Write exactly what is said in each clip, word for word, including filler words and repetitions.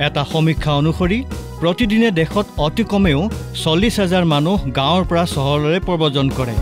এটা সমীক্ষা অনুসৰি প্ৰতিদিনে দেশত অতি কমেও চল্লিছ হাজাৰ মানুহ গাঁৱৰ পৰা চহৰলৈ প্ৰব্ৰজন কৰে।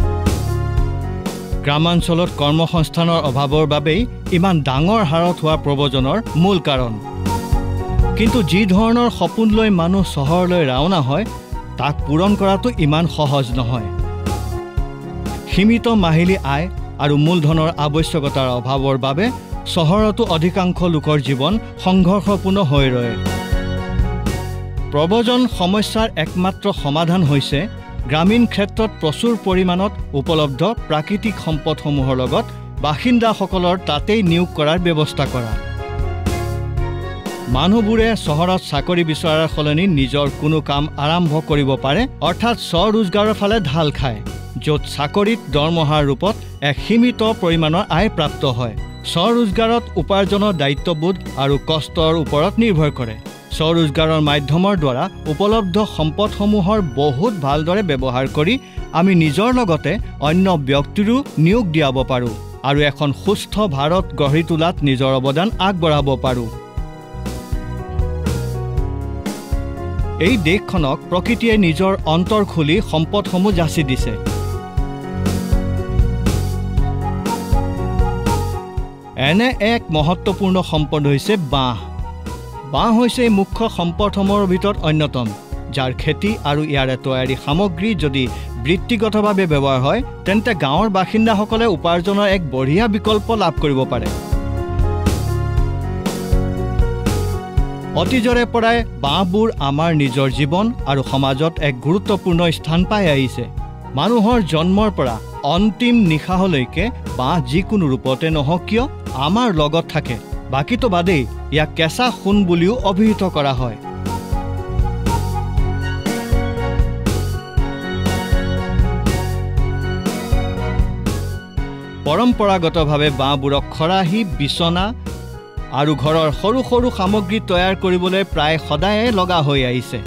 গ্ৰামাঞ্চলত কৰ্মসংস্থানৰ অভাৱৰ বাবেই ইমান ডাঙৰ হাৰত হোৱা প্ৰব্ৰজনৰ মূল কাৰণ। কিন্তু যি ধৰণৰ সপোন লৈ মানুহ চহৰলৈ ৰাওনা হয় তাক পূৰণ কৰাটো ইমান সহজ নহয়। সীমিত মাহিলী আয় আৰু মূলধনৰ আৱশ্যকতাৰ অভাৱৰ বাবে চহৰতো অধিকাংশ লোকৰ জীৱন সংঘৰ্ষপূৰ্ণ হৈ ৰয়। প্ৰব্ৰজন সমস্যাৰ একমাত্ৰ সমাধান হৈছে গ্ৰামীণ ক্ষেত্ৰত প্ৰচুৰ পৰিমাণত উপলব্ধ প্ৰাকৃতিক সম্পদসমূহৰ লগত বাসিন্দাসকলৰ তাতেই নিয়োগ কৰাৰ ব্যৱস্থা কৰা। মানুহবোৰে চহৰত চাকৰি বিচৰাৰ সলনি নিজৰ কোনো কাম আৰম্ভ কৰিব পাৰে, অৰ্থাৎ স্বৰোজগাৰৰ ফালে ঢাল খায়, য'ত চাকৰিত দৰমহাৰ ৰূপত এক সীমিত পৰিমাণৰ আয় প্ৰাপ্ত হয়। স্বৰোজগাৰত উপাৰ্জনৰ দায়িত্ববোধ আৰু কষ্টৰ ওপৰত নিৰ্ভৰ কৰে। স্বৰোজগাৰৰ মাধ্যমৰ দ্বাৰা উপলব্ধ সম্পদসমূহৰ বহুত ভালদৰে ব্যৱহাৰ কৰি আমি নিজৰ লগতে অন্য ব্যক্তিৰো নিয়োগ দিয়াব পাৰোঁ আৰু এখন সুস্থ ভাৰত গঢ়ি তোলাত নিজৰ অৱদান আগবঢ়াব পাৰোঁ। এই দেশখনক প্ৰকৃতিয়ে নিজৰ অন্তৰ খুলি সম্পদসমূহ যাচি দিছে। এনে এক মহত্বপূৰ্ণ সম্পদ হৈছে বাঁহ। বাঁহ হৈছে মুখ্য সম্পদসমূহৰ ভিতৰত অন্যতম, যাৰ খেতি আৰু ইয়াৰে তৈয়াৰী সামগ্ৰী যদি বৃত্তিগতভাৱে ব্যৱহাৰ হয় তেন্তে গাঁৱৰ বাসিন্দাসকলে উপাৰ্জনৰ এক বঢ়িয়া বিকল্প লাভ কৰিব পাৰে। অতীজৰে পৰাই বাঁহবোৰ আমাৰ নিজৰ জীৱন আৰু সমাজত এক গুৰুত্বপূৰ্ণ স্থান পাই আহিছে। মানুহৰ জন্মৰ পৰা অন্তিম নিশাহলৈকে বাঁহ যিকোনো ৰূপতে নহওক কিয় আমাৰ লগত থাকে। বাকীটো বাদেই ইয়াক কেঁচা সোণ বুলিও অভিহিত কৰা হয়। পৰম্পৰাগতভাৱে বাঁহবোৰক খৰাহী, বিচনা আৰু ঘৰৰ সৰু সৰু সামগ্ৰী তৈয়াৰ কৰিবলৈ প্ৰায় সদায়ে লগা হৈ আহিছে।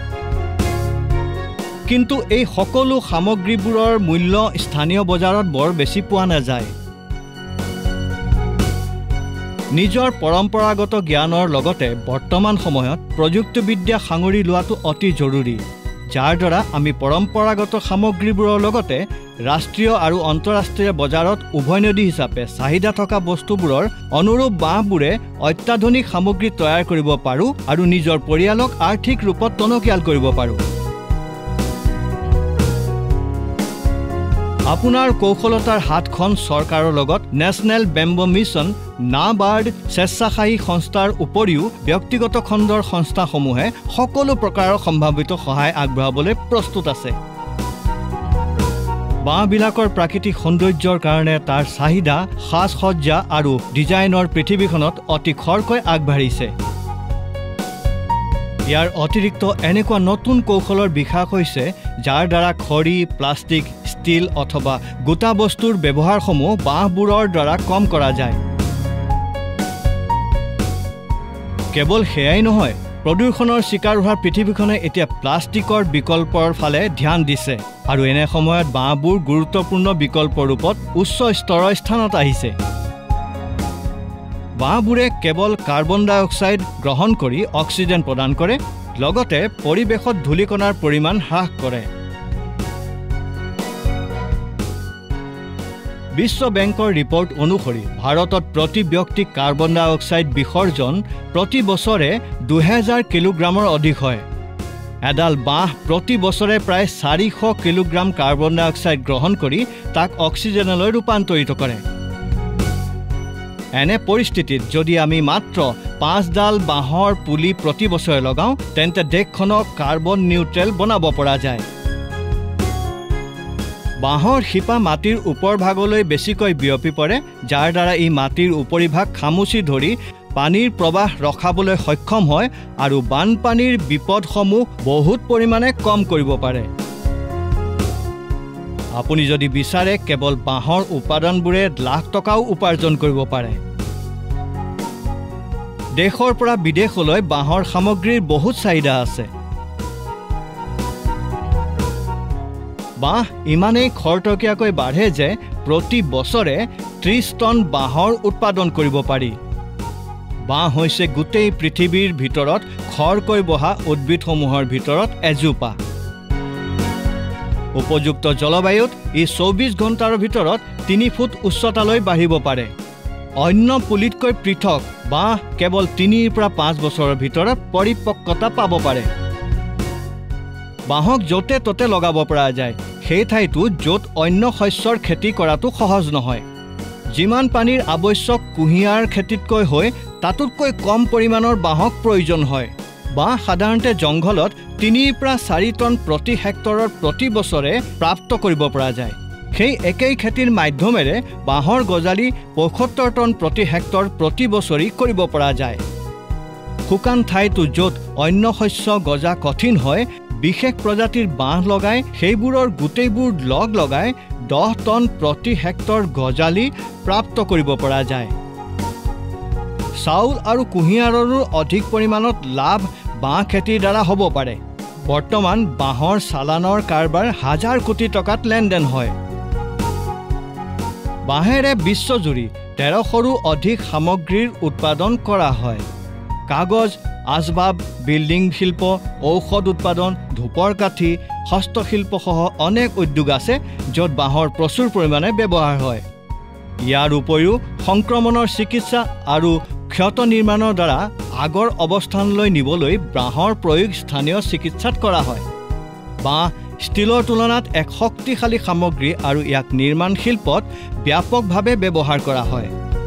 কিন্তু এই সকলো সামগ্ৰীবোৰৰ মূল্য স্থানীয় বজাৰত বৰ বেছি পোৱা নাযায়। নিজৰ পৰম্পৰাগত জ্ঞানৰ লগতে বৰ্তমান সময়ত প্ৰযুক্তিবিদ্যা সাঙুৰি লোৱাটো অতি জৰুৰী, যাৰ দ্বাৰা আমি পৰম্পৰাগত সামগ্ৰীবোৰৰ লগতে ৰাষ্ট্ৰীয় আৰু আন্তঃৰাষ্ট্ৰীয় বজাৰত উভৈনদী হিচাপে চাহিদা থকা বস্তুবোৰৰ অনুৰূপ বাঁহবোৰে অত্যাধুনিক সামগ্ৰী তৈয়াৰ কৰিব পাৰোঁ আৰু নিজৰ পৰিয়ালক আৰ্থিক ৰূপত টনকিয়াল কৰিব পাৰোঁ। আপোনাৰ কৌশলতাৰ হাতখন চৰকাৰৰ লগত নেশ্যনেল বেম্বো মিছন, নাবাৰ্ড, স্বেচ্ছাসেৱী সংস্থাৰ উপৰিও ব্যক্তিগত খণ্ডৰ সংস্থাসমূহে সকলো প্ৰকাৰৰ সম্ভাৱিত সহায় আগবঢ়াবলৈ প্ৰস্তুত আছে। বাঁহবিলাকৰ প্ৰাকৃতিক সৌন্দৰ্যৰ কাৰণে তাৰ চাহিদা সাজ সজ্জা আৰু ডিজাইনৰ পৃথিৱীখনত অতি খৰকৈ আগবাঢ়িছে। ইয়াৰ অতিৰিক্ত এনেকুৱা নতুন কৌশলৰ বিকাশ হৈছে যাৰ দ্বাৰা খৰি, প্লাষ্টিক, ষ্টীল অথবা গোটা বস্তুৰ ব্যৱহাৰসমূহ বাঁহবোৰৰ দ্বাৰা কম কৰা যায়। কেৱল সেয়াই নহয়, প্ৰদূষণৰ চিকাৰ হোৱা পৃথিৱীখনে এতিয়া প্লাষ্টিকৰ বিকল্পৰ ফালে ধ্যান দিছে আৰু এনে সময়ত বাঁহবোৰ গুৰুত্বপূৰ্ণ বিকল্প ৰূপত উচ্চ স্তৰৰ স্থানত আহিছে। বাঁহবোৰে কেৱল কাৰ্বন ডাই অক্সাইড গ্ৰহণ কৰি অক্সিজেন প্ৰদান কৰে, লগতে পৰিৱেশত ধূলিকণাৰ পৰিমাণ হ্ৰাস কৰে। বিশ্ব বেংকৰ ৰিপৰ্ট অনুসৰি ভাৰতত প্ৰতি ব্যক্তিক কাৰ্বন ডাই অক্সাইড বিসৰ্জন প্ৰতি বছৰে দুহেজাৰ কিলোগ্ৰামৰ অধিক হয়। এডাল বাঁহ প্ৰতি বছৰে প্ৰায় চাৰিশ কিলোগ্ৰাম কাৰ্বন ডাই অক্সাইড গ্ৰহণ কৰি তাক অক্সিজেনলৈ ৰূপান্তৰিত কৰে। এনে পৰিস্থিতিত যদি আমি মাত্ৰ পাঁচডাল বাঁহৰ পুলি প্ৰতি বছৰে লগাওঁ তেন্তে দেশখনক কাৰ্বন নিউট্ৰেল বনাব পৰা যায়। বাঁহৰ শিপা মাটিৰ ওপৰ ভাগলৈ বেছিকৈ বিয়পি পৰে, যাৰ দ্বাৰা ই মাটিৰ উপৰিভাগ খামুচি ধৰি পানীৰ প্ৰবাহ ৰখাবলৈ সক্ষম হয় আৰু বানপানীৰ বিপদসমূহ বহুত পৰিমাণে কম কৰিব পাৰে। আপুনি যদি বিচাৰে কেৱল বাঁহৰ উপাদানবোৰে লাখ টকাও উপাৰ্জন কৰিব পাৰে। দেশৰ পৰা বিদেশলৈ বাঁহৰ সামগ্ৰীৰ বহুত চাহিদা আছে। বাঁহ ইমানেই খৰতকীয়াকৈ বাঢ়ে যে প্ৰতি বছৰে ত্ৰিছ টন বাঁহৰ উৎপাদন কৰিব পাৰি। বাঁহ হৈছে গোটেই পৃথিৱীৰ ভিতৰত খৰকৈ বহা উদ্ভিদসমূহৰ ভিতৰত এজোপা। উপযুক্ত জলবায়ুত ই চৌবিশ ঘণ্টাৰ ভিতৰত তিনি ফুট উচ্চতালৈ বাঢ়িব পাৰে। অন্য পুলিতকৈ পৃথক বাঁহ কেৱল তিনিৰ পৰা পাঁচ বছৰৰ ভিতৰত পৰিপক্কতা পাব পাৰে। বাঁহক য'তে ত'তে লগাব পৰা যায়, সেই ঠাইতো য'ত অন্য শস্যৰ খেতি কৰাটো সহজ নহয়। যিমান পানীৰ আৱশ্যক কুঁহিয়াৰ খেতিতকৈ হৈ তাতোতকৈ কম পৰিমাণৰ বাঁহক প্ৰয়োজন হয়। বাঁহ সাধাৰণতে জংঘলত তিনিৰ পৰা চাৰি টন প্ৰতি হেক্টৰৰ প্ৰতি বছৰে প্ৰাপ্ত কৰিব পৰা যায়। সেই একেই খেতিৰ মাধ্যমেৰে বাঁহৰ গজালি পঁয়সত্তৰ টন প্ৰতি হেক্টৰ প্ৰতি বছৰি কৰিব পৰা যায়। শুকান ঠাইতো য'ত অন্য শস্য গজা কঠিন হয়, বিশেষ প্ৰজাতিৰ বাঁহ লগাই সেইবোৰৰ গোটেইবোৰ লগ লগাই দহ টন প্ৰতি হেক্টৰ গজালি প্ৰাপ্ত কৰিব পৰা যায়। চাউল আৰু কুঁহিয়াৰৰো অধিক পৰিমাণত লাভ বাঁহ খেতিৰ দ্বাৰা হ'ব পাৰে। বৰ্তমান বাঁহৰ চালানৰ কাৰবাৰ হাজাৰ কোটি টকাত লেনদেন হয়। বাঁহেৰে বিশ্বজুৰি তেৰশৰো অধিক সামগ্ৰীৰ উৎপাদন কৰা হয়। কাগজ, আচবাব, বিল্ডিং শিল্প, ঔষধ উৎপাদন, ধূপৰ কাঠি, হস্তশিল্পসহ অনেক উদ্যোগ আছে য'ত বাঁহৰ প্ৰচুৰ পৰিমাণে ব্যৱহাৰ হয়। ইয়াৰ উপৰিও সংক্ৰমণৰ চিকিৎসা আৰু ক্ষত নিৰ্মাণৰ দ্বাৰা আগৰ অৱস্থানলৈ নিবলৈ বাঁহৰ প্ৰয়োগ স্থানীয় চিকিৎসাত কৰা হয়। বাঁহ ষ্টীলৰ তুলনাত এক শক্তিশালী সামগ্ৰী আৰু ইয়াক নিৰ্মাণ শিল্পত ব্যাপকভাৱে ব্যৱহাৰ কৰা হয়।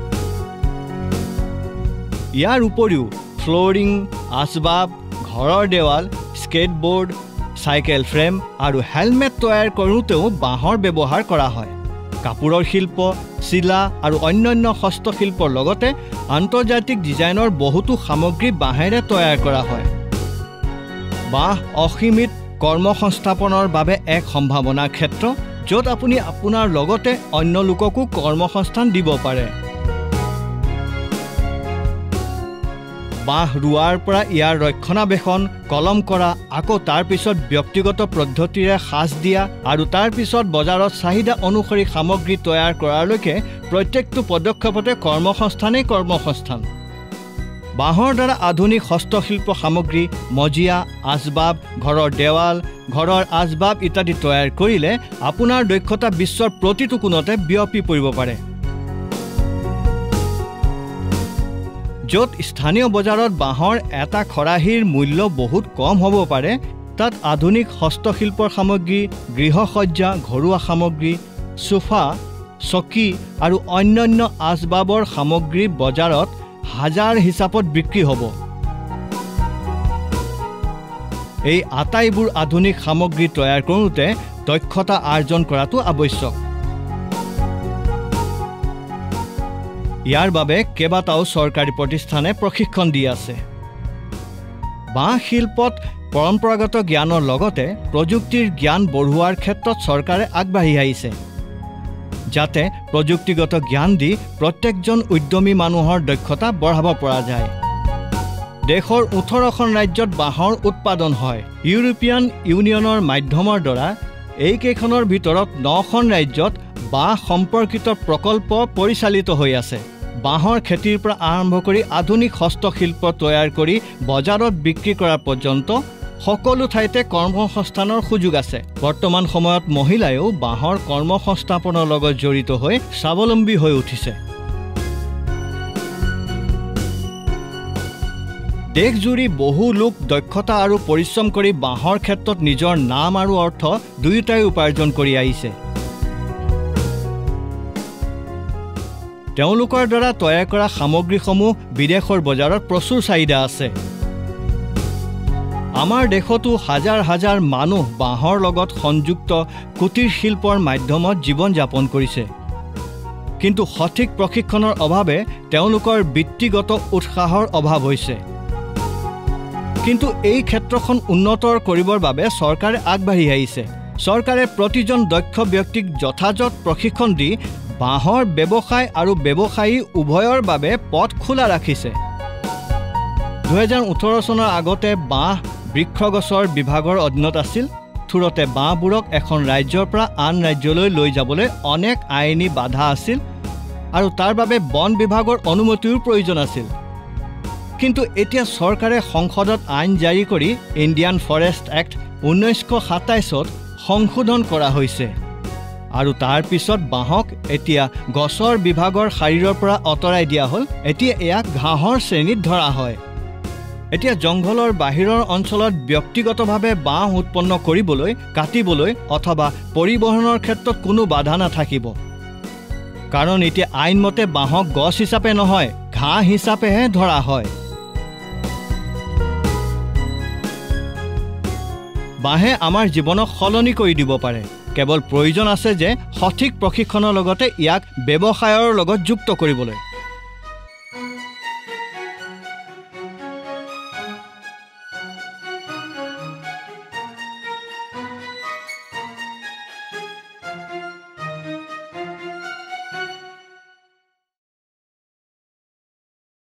ইয়াৰ উপৰিও ফ্ল'ৰিং, আচবাব, ঘৰৰ দেৱাল, স্কেটবোৰ্ড, চাইকেল ফ্ৰেম আৰু হেলমেট তৈয়াৰ কৰোঁতেও বাঁহৰ ব্যৱহাৰ কৰা হয়। কাপোৰৰ শিল্প, চিলা আৰু অন্যান্য হস্তশিল্পৰ লগতে আন্তৰ্জাতিক ডিজাইনৰ বহুতো সামগ্ৰী বাঁহেৰে তৈয়াৰ কৰা হয়। বাঁহ অসীমিত কৰ্মসংস্থাপনৰ বাবে এক সম্ভাৱনাৰ ক্ষেত্ৰ, য'ত আপুনি আপোনাৰ লগতে অন্য লোককো কৰ্মসংস্থান দিব পাৰে। বাঁহ ৰোৱাৰ পৰা ইয়াৰ ৰক্ষণাবেক্ষণ, কলম কৰা, আকৌ তাৰ পিছত ব্যক্তিগত পদ্ধতিৰে সাজ দিয়া আৰু তাৰ পিছত বজাৰত চাহিদা অনুসৰি সামগ্ৰী তৈয়াৰ কৰালৈকে প্ৰত্যেকটো পদক্ষেপতে কৰ্মসংস্থানেই কৰ্মসংস্থান। বাঁহৰ দ্বাৰা আধুনিক হস্তশিল্প সামগ্ৰী, মজিয়া, আচবাব, ঘৰৰ দেৱাল, ঘৰৰ আচবাব ইত্যাদি তৈয়াৰ কৰিলে আপোনাৰ দক্ষতা বিশ্বৰ প্ৰতিটো কোণতে বিয়পি পৰিব পাৰে। য'ত স্থানীয় বজাৰত বাঁহৰ এটা খৰাহীৰ মূল্য বহুত কম হ'ব পাৰে, তাত আধুনিক হস্তশিল্পৰ সামগ্ৰী, গৃহসজ্জা, ঘৰুৱা সামগ্ৰী, সোফা, চকী আৰু অন্যান্য আচবাবৰ সামগ্ৰী বজাৰত হাজাৰ হিচাপত বিক্ৰী হ'ব। এই আটাইবোৰ আধুনিক সামগ্ৰী তৈয়াৰ কৰোঁতে দক্ষতা আৰ্জন কৰাটো আৱশ্যক। ইয়াৰ বাবে কেইবাটাও চৰকাৰী প্ৰতিষ্ঠানে প্ৰশিক্ষণ দি আছে। বাঁহ শিল্পত পৰম্পৰাগত জ্ঞানৰ লগতে প্ৰযুক্তিৰ জ্ঞান বঢ়োৱাৰ ক্ষেত্ৰত চৰকাৰে আগবাঢ়ি আহিছে, যাতে প্ৰযুক্তিগত জ্ঞান দি প্ৰত্যেকজন উদ্যমী মানুহৰ দক্ষতা বঢ়াব পৰা যায়। দেশৰ ওঠৰখন ৰাজ্যত বাঁহৰ উৎপাদন হয়। ইউৰোপীয়ান ইউনিয়নৰ মাধ্যমৰ দ্বাৰা এইকেইখনৰ ভিতৰত নখন ৰাজ্যত বাঁহ সম্পৰ্কিত প্ৰকল্প পৰিচালিত হৈ আছে। বাঁহৰ খেতিৰ পৰা আৰম্ভ কৰি আধুনিক হস্তশিল্প তৈয়াৰ কৰি বজাৰত বিক্ৰী কৰা পৰ্যন্ত সকলো ঠাইতে কৰ্মসংস্থানৰ সুযোগ আছে। বৰ্তমান সময়ত মহিলায়ো বাঁহৰ কৰ্মসংস্থাপনৰ লগত জড়িত হৈ স্বাৱলম্বী হৈ উঠিছে। দেশজুৰি বহু লোক দক্ষতা আৰু পৰিশ্ৰম কৰি বাঁহৰ ক্ষেত্ৰত নিজৰ নাম আৰু অৰ্থ দুয়োটাই উপাৰ্জন কৰি আহিছে। তেওঁলোকৰ দ্বাৰা তৈয়াৰ কৰা সামগ্ৰীসমূহ বিদেশৰ বজাৰত প্ৰচুৰ চাহিদা আছে। আমাৰ দেশতো হাজাৰ হাজাৰ মানুহ বাঁহৰ লগত সংযুক্ত কুটিৰ শিল্পৰ মাধ্যমত জীৱন যাপন কৰিছে, কিন্তু সঠিক প্ৰশিক্ষণৰ অভাৱে তেওঁলোকৰ বৃত্তিগত উৎসাহৰ অভাৱ হৈছে। কিন্তু এই ক্ষেত্ৰখন উন্নত কৰিবৰ বাবে চৰকাৰে আগবাঢ়ি আহিছে। চৰকাৰে প্ৰতিজন দক্ষ ব্যক্তিক যথাযথ প্ৰশিক্ষণ দি বাঁহৰ ব্যৱসায় আৰু ব্যৱসায়ী উভয়ৰ বাবে পথ খোলা ৰাখিছে। দুহেজাৰ ওঠৰ চনৰ আগতে বাঁহ বৃক্ষগছৰ বিভাগৰ অধীনত আছিল। থুৰতে বাঁহবোৰক এখন ৰাজ্যৰ পৰা আন ৰাজ্যলৈ লৈ যাবলৈ অনেক আইনী বাধা আছিল আৰু তাৰ বাবে বন বিভাগৰ অনুমতিৰ প্ৰয়োজন আছিল। কিন্তু এতিয়া চৰকাৰে সংসদত আইন জাৰি কৰি ইণ্ডিয়ান ফৰেষ্ট এক্ট ঊনৈছশ সাতাইছত সংশোধন কৰা হৈছে আৰু তাৰ পিছত বাঁহক এতিয়া গছৰ বিভাগৰ শাৰীৰৰ পৰা আঁতৰাই দিয়া হ'ল। এতিয়া ইয়াক ঘাঁহৰ শ্ৰেণীত ধৰা হয়। এতিয়া জংঘলৰ বাহিৰৰ অঞ্চলত ব্যক্তিগতভাৱে বাঁহ উৎপন্ন কৰিবলৈ, কাটিবলৈ অথবা পৰিবহণৰ ক্ষেত্ৰত কোনো বাধা নাথাকিব। কাৰণ এতিয়া আইনমতে বাঁহক গছ হিচাপে নহয়, ঘাঁহ হিচাপেহে ধৰা হয়। বাঁহে আমাৰ জীৱনক সলনি কৰি দিব পাৰে। কেৱল প্ৰয়োজন আছে যে সঠিক প্ৰশিক্ষণৰ লগতে ইয়াক ব্যৱসায়ৰ লগত যুক্ত কৰিবলৈ।